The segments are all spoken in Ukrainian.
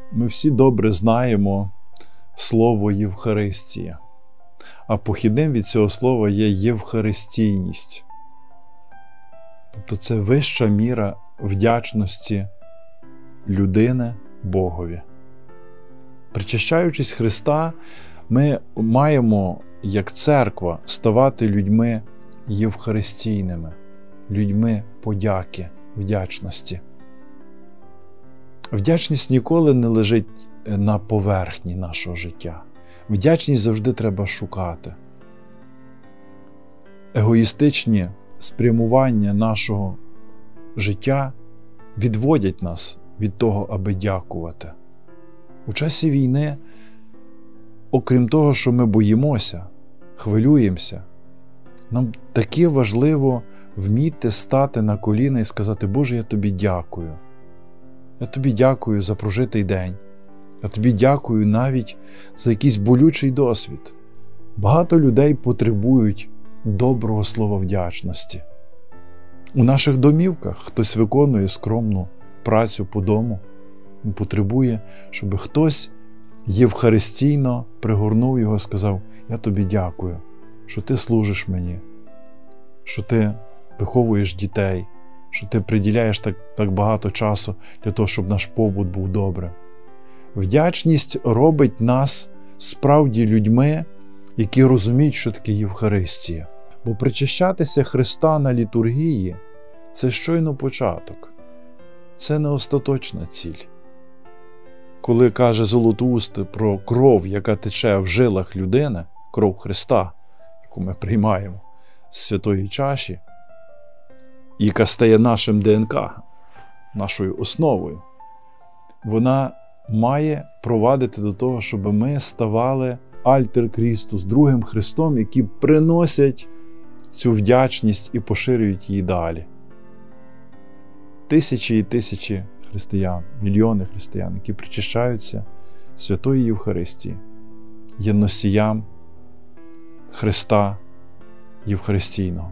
Ми всі добре знаємо слово Євхаристія, а похідним від цього слова є євхаристійність. Тобто це вища міра вдячності людини Богові. Причащаючись Христа, ми маємо, як церква, ставати людьми євхаристійними, людьми подяки, вдячності. Вдячність ніколи не лежить на поверхні нашого життя. Вдячність завжди треба шукати. Егоїстичні спрямування нашого життя відводять нас від того, аби дякувати. У часі війни, окрім того, що ми боїмося, хвилюємося, нам таки важливо вміти стати на коліна і сказати: Боже, я тобі дякую. Я тобі дякую за прожитий день. Я тобі дякую навіть за якийсь болючий досвід. Багато людей потребують доброго слова вдячності. У наших домівках хтось виконує скромну працю по дому. Він потребує, щоб хтось євхаристійно пригорнув його і сказав: я тобі дякую, що ти служиш мені, що ти виховуєш дітей, що ти приділяєш так багато часу для того, щоб наш побут був добрим. Вдячність робить нас справді людьми, які розуміють, що таке Євхаристія. Бо причащатися Христа на літургії – це щойно початок. Це не остаточна ціль. Коли каже Золотоуст про кров, яка тече в жилах людини, кров Христа, яку ми приймаємо з святої чаші, яка стає нашим ДНК, нашою основою, вона має провадити до того, щоб ми ставали альтер Крістус, другим Христом, які приносять цю вдячність і поширюють її далі. Тисячі і тисячі християн, мільйони християн, які причащаються Святої Євхаристії, є носіям Христа Євхаристійного.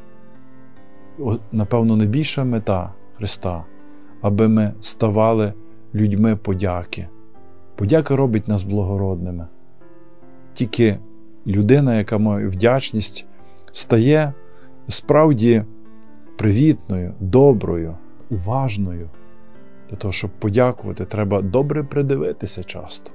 Напевно, найбільша мета Христа, аби ми ставали людьми подяки. Подяка робить нас благородними. Тільки людина, яка має вдячність, стає справді привітною, доброю, уважною. Для того, щоб подякувати, треба добре придивитися часто.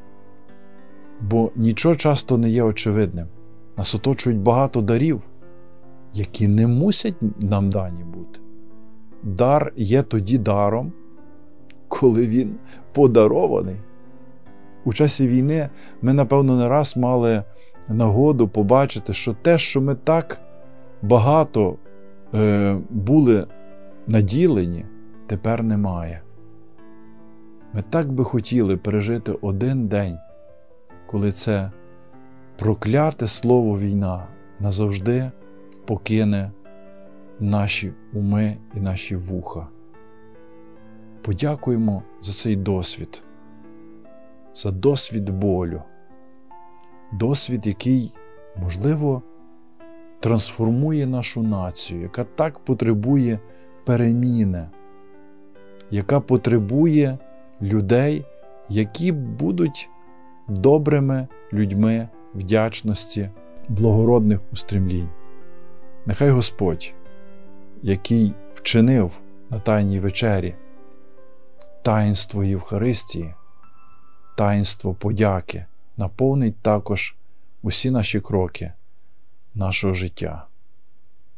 Бо нічого часто не є очевидним. Нас оточують багато дарів, які не мусять нам дані бути. Дар є тоді даром, коли він подарований. У часі війни ми, напевно, не раз мали нагоду побачити, що те, що ми так багато були наділені, тепер немає. Ми так би хотіли пережити один день, коли це прокляте слово війна назавжди покине наші уми і наші вуха. Подякуємо за цей досвід, за досвід болю. Досвід, який, можливо, трансформує нашу націю, яка так потребує переміни, яка потребує людей, які будуть добрими людьми вдячності, благородних устремлінь. Нехай Господь, який вчинив на Тайній вечері таїнство Євхаристії, таїнство подяки, наповнить також усі наші кроки нашого життя.